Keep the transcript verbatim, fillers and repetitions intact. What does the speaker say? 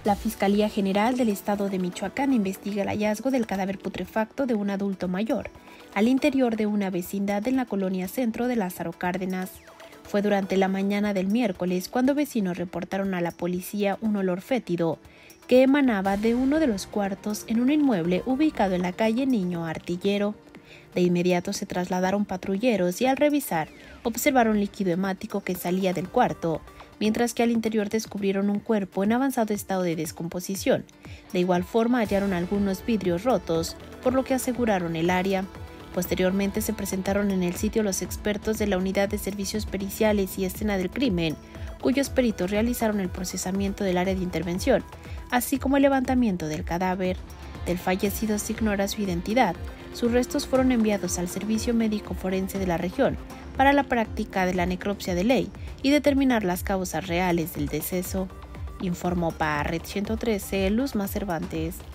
La Fiscalía General del Estado de Michoacán investiga el hallazgo del cadáver putrefacto de un adulto mayor al interior de una vecindad en la colonia centro de Lázaro Cárdenas. Fue durante la mañana del miércoles cuando vecinos reportaron a la policía un olor fétido que emanaba de uno de los cuartos en un inmueble ubicado en la calle Niño Artillero. De inmediato se trasladaron patrulleros y al revisar observaron líquido hemático que salía del cuarto, mientras que al interior descubrieron un cuerpo en avanzado estado de descomposición. De igual forma hallaron algunos vidrios rotos, por lo que aseguraron el área. Posteriormente se presentaron en el sitio los expertos de la Unidad de Servicios Periciales y Escena del Crimen, cuyos peritos realizaron el procesamiento del área de intervención, así como el levantamiento del cadáver. Del fallecido se ignora su identidad. Sus restos fueron enviados al Servicio Médico Forense de la región para la práctica de la necropsia de ley y determinar las causas reales del deceso, informó para Red ciento trece Luzma Cervantes.